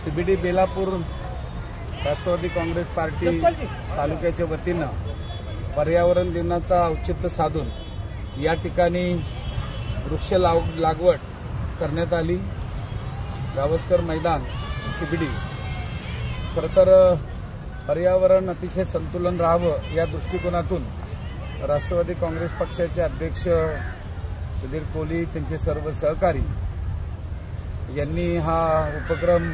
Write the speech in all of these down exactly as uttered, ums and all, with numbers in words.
CBD Belapur Rashtravadi Congress Party तालुक्याच्या वतीनं पर्यावरण दिनाचा औचित्य साधून या ठिकाणी वृक्ष लाव लागवड करण्यात आली। गावस्कर मैदान सीबीडी खरं तर पर्यावरण अतिशय संतुलन राहावं या दृष्टिकोनातून राष्ट्रवादी काँग्रेस पक्षाचे अध्यक्ष सुधीर कोहली त्यांचे सर्व सहकारी यांनी हा उपक्रम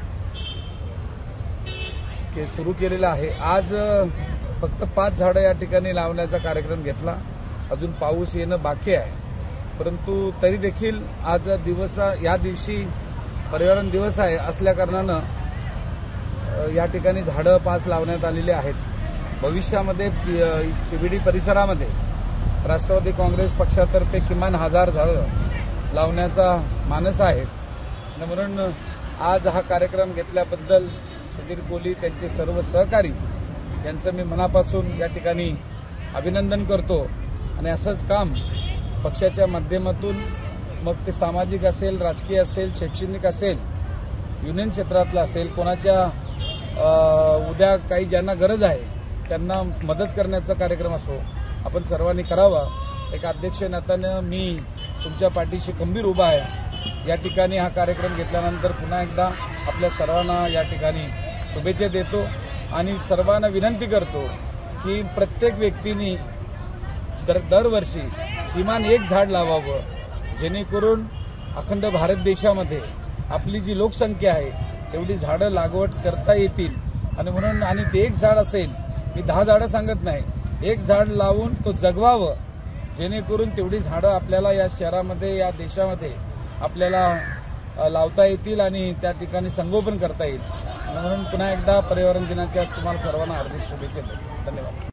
के सुरू केलेला आहे। आज फक्त पाच झाडं या ठिकाणी लावण्याचा कार्यक्रम घेतला। अजून पाऊस येणं बाकी आहे, परंतु तरी देखील आज दिवस या दिवशी पर्यावरण दिवस आहे असल्या कारणानं या ठिकाणी झाडं पाच लावण्यात आलेली आहेत। भविष्यामध्ये सीबीडी परिसरामध्ये राष्ट्रवादी काँग्रेस पक्षातर्फे किमान हजार झाडं लावण्याचा मानस आहे। म्हणून आज हा कार्यक्रम घेतल्याबद्दल सुधीर कोहली त्यांचे सर्व सहकारी यांचं मी मनापासून या ठिकाणी अभिनंदन करतो। आणि असंच काम पक्षाच्या माध्यमातून मग ते सामाजिक असेल, राजकीय असेल, शैक्षणिक असेल, युनियन क्षेत्रातलं असेल, कोणाच्या उद्या काही ज्यांना गरज आहे त्यांना मदत करण्याचा कार्यक्रम असो, आपण सर्वांनी करावा। एक अध्यक्ष नात्यानं मी तुमच्या पाठीशी खंबीर उभा आहे। या ठिकाणी हा कार्यक्रम घेतल्यानंतर पुन्हा एकदा आपल्या सर्वांना या ठिकाणी शुभेच्छा देतो आणि सर्वांना विनंती करतो की प्रत्येक व्यक्तीने दर दरवर्षी किमान एक झाड लावावं, जेणेकरून अखंड भारत देशामध्ये आपली जी लोकसंख्या आहे तेवढी झाडं लागवड करता येतील। आणि म्हणून आणि ते एक झाड असेल, मी दहा झाडं सांगत नाही, एक झाड लावून तो जगवावं, जेणेकरून तेवढी झाडं आपल्याला या शहरामध्ये या देशामध्ये आपल्याला लावता येतील आणि त्या ठिकाणी संगोपन करता येईल। म्हणून पुन्हा एकदा पर्यावरण दिनाच्या तुम्हाला सर्वांना हार्दिक शुभेच्छा देतो। धन्यवाद।